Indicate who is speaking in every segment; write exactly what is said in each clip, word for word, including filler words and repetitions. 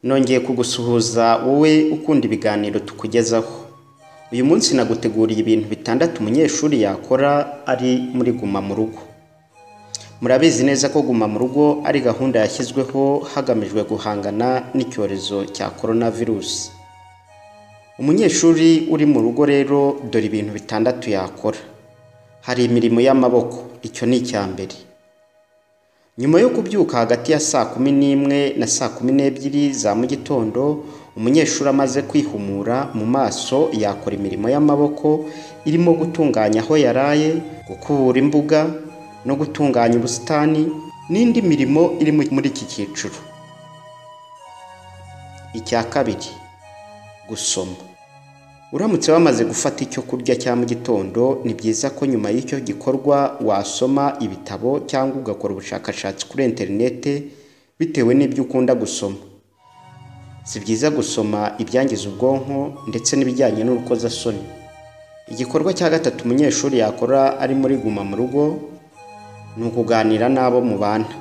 Speaker 1: Nongeye kugusuhuza wowe ukunda ibiganiro tukugezaho. Uyu munsi naguteguriye ibintu bitandatu umunyeshuri yakora ari muri guma mu rugo. Murabizi neza ko guma mu rugo ari gahunda yashyizweho hagamijwe guhangana n'icyorezo cya coronavirus. Umunyeshuri uri mu rugo rero dore ibintu bitandatu yakora. Hari imirimo y'amaboko, icyo ni icyambere. Nyuma yo kubyuka hagati ya saa kumi n'imwe na saa kumi n'ebyiri za mu gitondo, umunyeshuri amaze kwihumura mu maso yakora imirimo y'amaboko irimo gutunganya aho yaraye, gukubura imbuga no gutunganya ubusitani n'indi mirimo iri muri iki cyiciro. Icya kabiri, gusoma. Uramutse wamaze gufata icyo kurya cya mu gitondo, ni byiza ko nyuma y'icyo gikorwa wasoma ibitabo cyangwa ugakora ubushakashatsi kuri interinete bitewe n'ibyo ukunda gusoma. Si byiza gusoma ibyangiza ubwonko ndetse n'ibijyanye n'urukozasoni. Igikorwa cya gatatu umunyeshuri yakora ari muri guma mu rugo ni ukuganira n'abo mubana.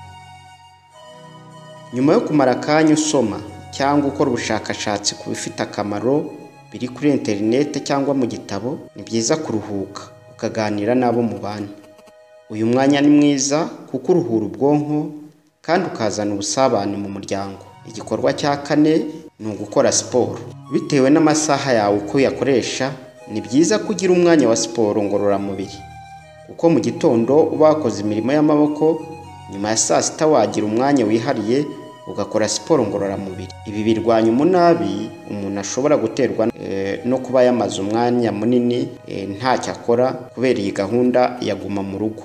Speaker 1: Nyuma yo kumara akanya usoma cyangwa ukora ubushakashatsi ku bifite akamaro biri kuri interinete cyangwa mu gitabo, ni byiza kuruhuka ukaganira n'abo mubana. Uyu mwanya ni mwiza kuko uruhura ubwonko kandi ukazana ubusabane mu muryango. Igikorwa cya kane ni ugukora siporo. Bitewe n'amasaha yawe uko uyakoresha, ni byiza kugira umwanya wa siporo ngororamubiri, kuko mu gitondo uba wakoze imirimo y'amaboko, nyuma ya saa sita wagira umwanya wihariye ugakora siporo ngororamubiri. Ibi birwanya umunabi umuntu ashobora guterwa e, no kuba yamaze umwanya munini e, ntacyo akora kubera iyi gahunda ya guma mu rugo.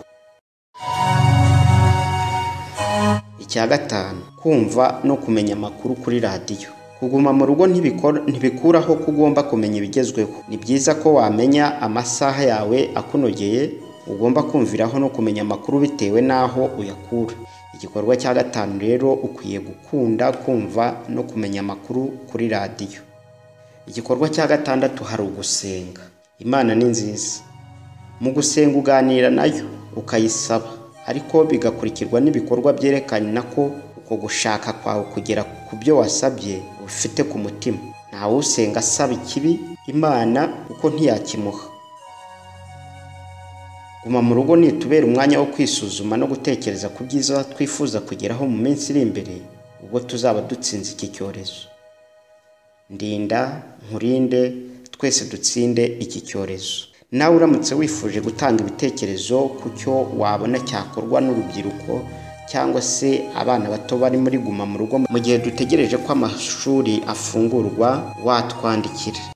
Speaker 1: Icya gatanu, kumva no kumenya amakuru kuri radiyo. Kuguma mu rugo ntibikuraho ko ugomba kumenya ibigezweho. Ni byiza ko wamenya amasaha yawe akunogeye, ugomba kumviraho no kumenya amakuru bitewe n'aho uyakura. Igikorwa cya gatanu rero ukwiye gukunda kumva no kumenya amakuru kuri radiyo. Igikorwa cya gatandatu hari ugusenga. Imana ni nziza. Mu gusenga uganira nayo ukayisaba, ariko bigakurikirwa n'ibikorwa byerekana ko uko gushaka kwawe kugera ku byo wasabye ufite ku mutima. Ntawe usenga asaba ikibi Imana kuko ntiyakimuha. Guma mu rugo nitubera umwanya wo kwisuzuma no gutekereza ku byiza twifuza kugeraho mu minsi iri imbere, ubwo tuzaba dutsinze iki cyorezo. Ndinda, nkurinde, twese dutsinde iki cyorezo. Nawe uramutse wifuje gutanga ibitekerezo ku cyo wabona cyakorwa n'urubyiruko cyangwa se abana bato bari muri guma mu rugo mu gihe dutegereje ko amashuri afungurwa, watwandikira.